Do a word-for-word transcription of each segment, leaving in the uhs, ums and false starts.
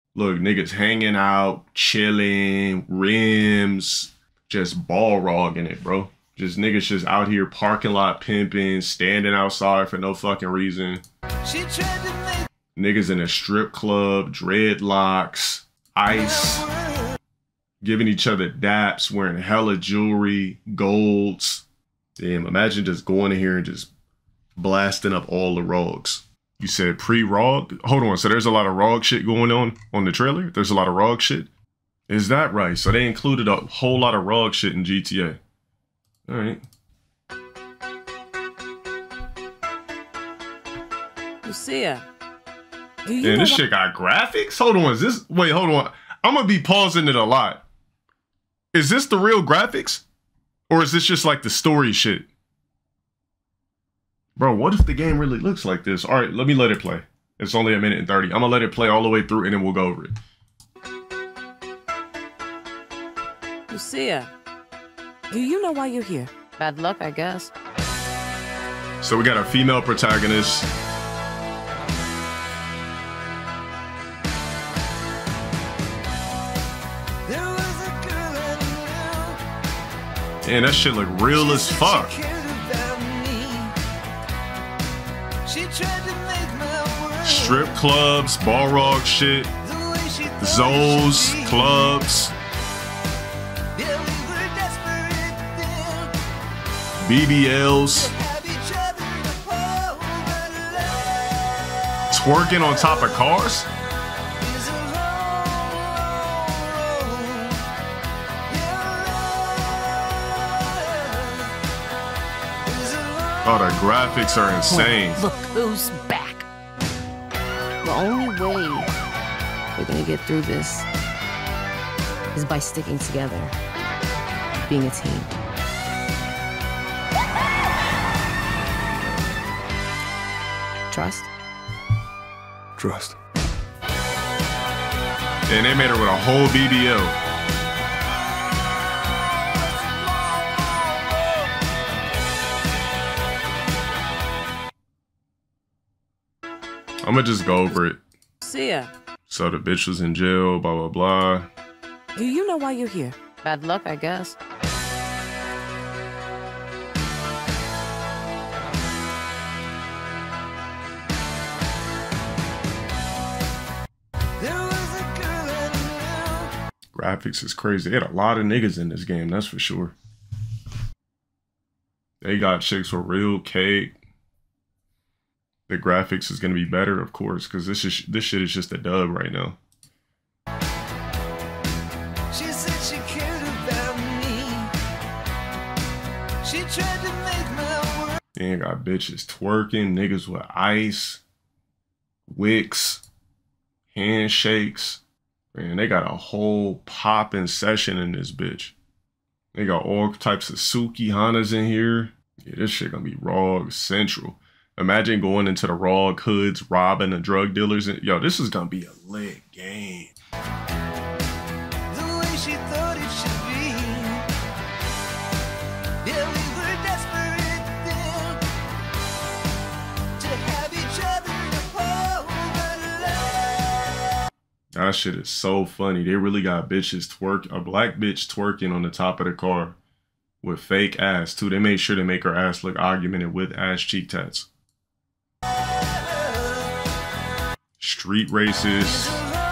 Look, niggas hanging out, chilling, rims, just ball rogging it, bro. Just niggas just out here parking lot pimping, standing outside for no fucking reason. She tried to make niggas in a strip club, dreadlocks, ice, giving each other daps, wearing hella jewelry, golds. Damn, imagine just going in here and just blasting up all the rogs. You said pre-rog? Hold on, so there's a lot of rog shit going on on the trailer? There's a lot of rog shit? Is that right? So they included a whole lot of rog shit in G T A. All right. Lucia, do you Man, know this shit got graphics? Hold on, is this, wait, hold on. I'm gonna be pausing it a lot. Is this the real graphics? Or is this just like the story shit? Bro, what if the game really looks like this? All right, let me let it play. It's only a minute and thirty. I'm gonna let it play all the way through and then we'll go over it. Lucia, do you know why you're here? Bad luck, I guess. So we got a female protagonist. Man, that shit look real as fuck. Strip clubs, ball rog shit, Zoes, clubs, B B Ls, twerking on top of cars. Oh, the graphics are insane. Well, look who's back. The only way we're gonna get through this is by sticking together, being a team. Trust? Trust. And they made her with a whole B B L. I'm gonna just go over it. Lucia, So the bitch was in jail, blah, blah, blah. do you know why you're here? Bad luck, I guess. Graphics is crazy. They had a lot of niggas in this game, that's for sure. They got chicks with real cake. The graphics is gonna be better, of course, because this is this shit is just a dub right now. She said she cared about me. She tried to make my world. Then you got bitches twerking, niggas with ice, wicks, handshakes. Man, they got a whole popping session in this bitch. They got all types of Suki Hanas in here. Yeah, this shit gonna be raw central. Imagine going into the raw hoods, robbing the drug dealers. And, yo, this is gonna be a lit game. The way she thought it should be. Yeah, we were desperate then to have each other to hold our love. That shit is so funny. They really got bitches twerk, a black bitch twerking on the top of the car with fake ass too. They made sure to make her ass look augmented with ass cheek tats. Street races.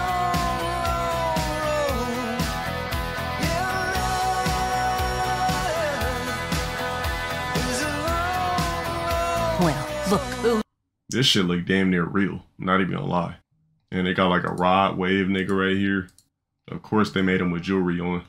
Well, look who. This shit look damn near real. I'm not even gonna lie. And they got like a rod wave nigga right here. Of course they made him with jewelry on.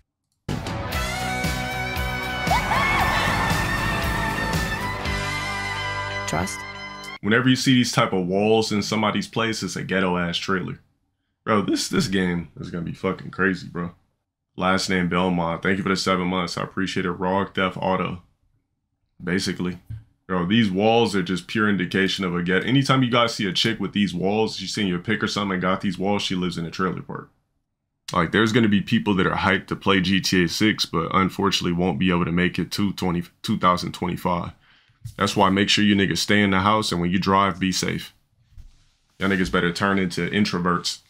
Trust? Whenever you see these type of walls in somebody's place, it's a ghetto ass trailer. Bro, this this game is gonna be fucking crazy, bro. Last name Belmont. Thank you for the seven months. I appreciate it. Raw Theft Auto. Basically. Bro, these walls are just pure indication of a ghetto. Anytime you guys see a chick with these walls, she's seen your pic or something and got these walls, she lives in a trailer park. Like, there's gonna be people that are hyped to play G T A six, but unfortunately won't be able to make it to two thousand twenty-five. That's why make sure you niggas stay in the house, and when you drive, be safe. Y'all niggas better turn into introverts.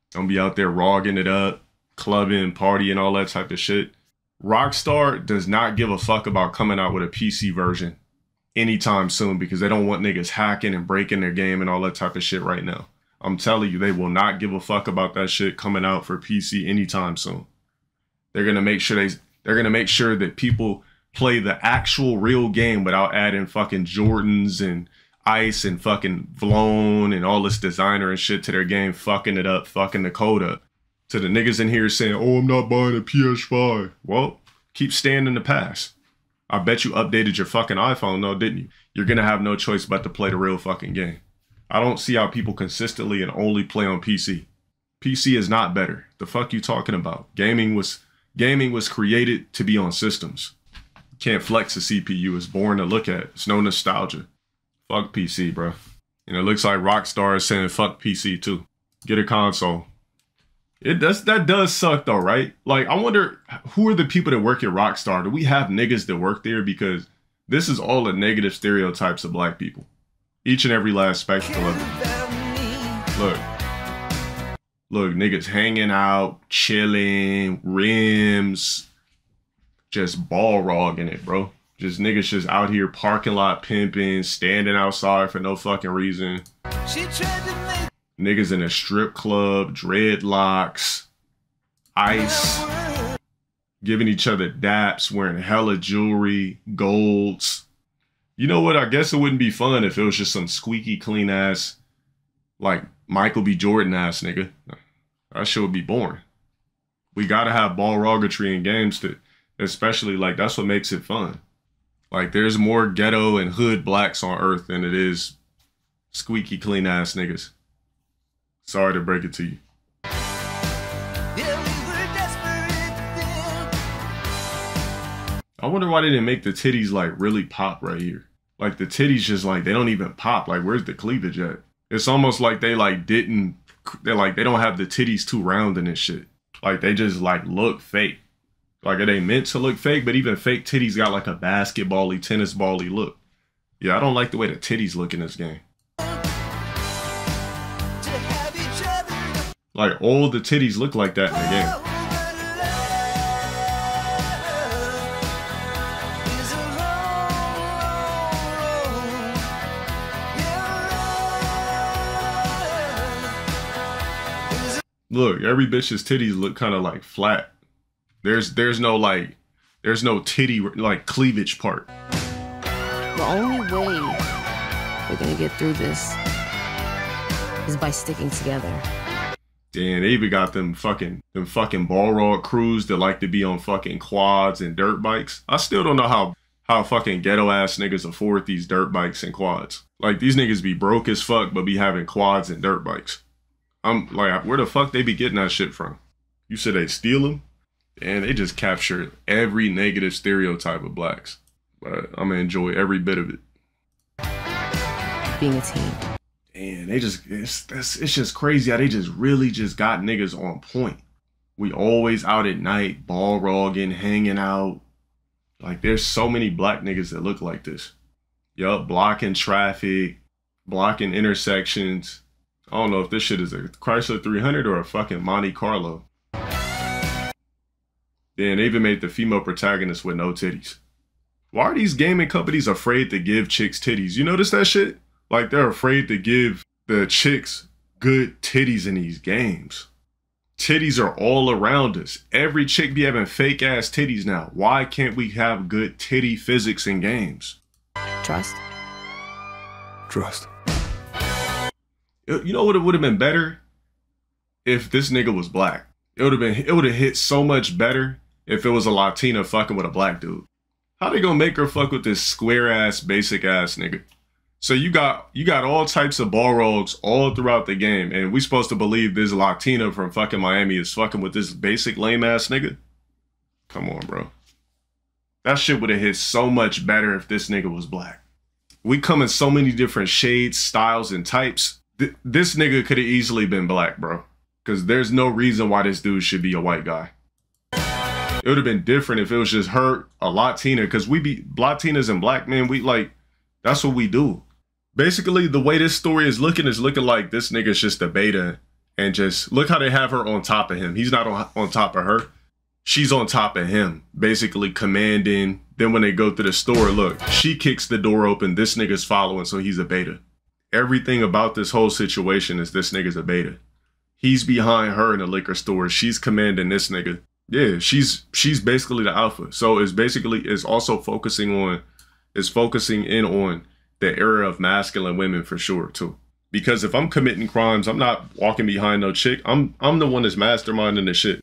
Don't be out there rogging it up, clubbing, partying, all that type of shit. Rockstar does not give a fuck about coming out with a P C version anytime soon because they don't want niggas hacking and breaking their game and all that type of shit right now. I'm telling you, they will not give a fuck about that shit coming out for P C anytime soon. They're gonna make sure they they're gonna make sure that people play the actual real game without adding fucking Jordans and ice and fucking Vlone and all this designer and shit to their game, fucking it up, fucking the code up. To the niggas in here saying, oh, I'm not buying a P S five. Well, keep staying in the past. I bet you updated your fucking iPhone though, didn't you? You're gonna have no choice but to play the real fucking game. I don't see how people consistently and only play on P C. P C is not better. The fuck you talking about? Gaming was gaming was created to be on systems. You can't flex a C P U. It's boring to look at. It's no nostalgia. Fuck P C, bro. And it looks like Rockstar is saying fuck P C too. Get a console. It does that does suck though, right? Like, I wonder who are the people that work at Rockstar? Do we have niggas that work there? Because this is all the negative stereotypes of black people. Each and every last spectacle of it. Look. Look, niggas hanging out, chilling, rims, just ball rogging it, bro. Just niggas just out here parking lot pimping, standing outside for no fucking reason. She tried to make Niggas in a strip club, dreadlocks, ice, giving each other daps, wearing hella jewelry, golds. You know what? I guess it wouldn't be fun if it was just some squeaky clean ass, like Michael B. Jordan ass nigga. That shit would be boring. We gotta have ball roggetry in games to, especially like that's what makes it fun. Like there's more ghetto and hood blacks on earth than it is squeaky clean ass niggas. Sorry to break it to you. yeah, we were desperate then. I wonder why they didn't make the titties like really pop right here. Like the titties just like, they don't even pop. Like where's the cleavage at? It's almost like they like didn't, they're like, they don't have the titties too round in this shit. Like they just like look fake. Like are they meant to look fake? But even fake titties got like a basketball-y, tennis ball-y look. Yeah, I don't like the way the titties look in this game. Like all the titties look like that in the game. Look, every bitch's titties look kind of like flat. There's there's no like, there's no titty like cleavage part. The only way we're gonna get through this is by sticking together. Damn, they even got them fucking them fucking ball rod crews that like to be on fucking quads and dirt bikes. I still don't know how how fucking ghetto ass niggas afford these dirt bikes and quads. Like these niggas be broke as fuck but be having quads and dirt bikes. I'm like, where the fuck they be getting that shit from? You said they steal them? And they just capture every negative stereotype of blacks. But I'm gonna enjoy every bit of it. Being a team. And they just, it's, that's, it's just crazy how they just really just got niggas on point. We always out at night, ball rogging, hanging out. Like there's so many black niggas that look like this. Yup, blocking traffic, blocking intersections. I don't know if this shit is a Chrysler three hundred or a fucking Monte Carlo. Then they even made the female protagonist with no titties. Why are these gaming companies afraid to give chicks titties? You notice that shit? Like they're afraid to give the chicks good titties in these games. Titties are all around us. Every chick be having fake ass titties now. Why can't we have good titty physics in games? Trust. Trust. You know what, it would have been better if this nigga was black. It would have been, it would have hit so much better if it was a Latina fucking with a black dude. How they gonna make her fuck with this square ass, basic ass nigga? So you got you got all types of ball rogues all throughout the game, and we supposed to believe this Latina from fucking Miami is fucking with this basic lame ass nigga? Come on, bro. That shit would have hit so much better if this nigga was black. We come in so many different shades, styles, and types. Th this nigga could have easily been black, bro. Because there's no reason why this dude should be a white guy. It would have been different if it was just her, a Latina, because we be Latinas and black men, we like, that's what we do. Basically, the way this story is looking is looking like this nigga's just a beta And just look how they have her on top of him. He's not on, on top of her. She's on top of him, basically commanding. Then when they go through the store, look, she kicks the door open. This nigga's following, so he's a beta. Everything about this whole situation is this nigga's a beta. He's behind her in the liquor store. She's commanding this nigga. Yeah, she's she's basically the alpha. So it's basically, it's also focusing on, it's focusing in on the era of masculine women for sure too. Because if I'm committing crimes, I'm not walking behind no chick. I'm I'm the one that's masterminding the shit.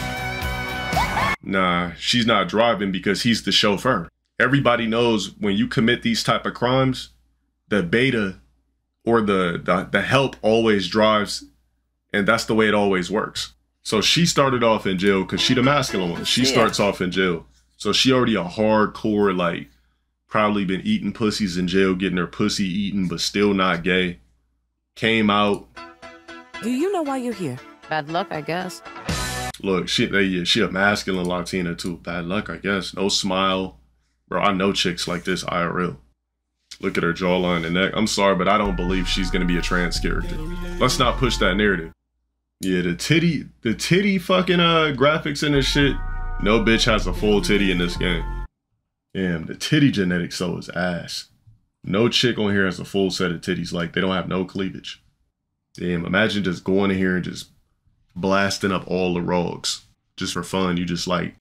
Nah, she's not driving because he's the chauffeur. Everybody knows when you commit these type of crimes, the beta or the, the, the help always drives, and that's the way it always works. So she started off in jail because she the masculine one. She starts off in jail. So she already a hardcore, like, probably been eating pussies in jail, getting her pussy eaten, but still not gay. Came out. Do you know why you're here? Bad luck, I guess. Look, she, they, she a masculine Latina too. Bad luck, I guess. No smile. Bro, I know chicks like this I R L. Look at her jawline and neck. I'm sorry, but I don't believe she's going to be a trans character. Let's not push that narrative. Yeah, the titty, the titty fucking uh graphics in this shit. No bitch has a full titty in this game. Damn, the titty genetics so is ass. No chick on here has a full set of titties. Like, they don't have no cleavage. Damn, imagine just going in here and just blasting up all the rogues just for fun. You just like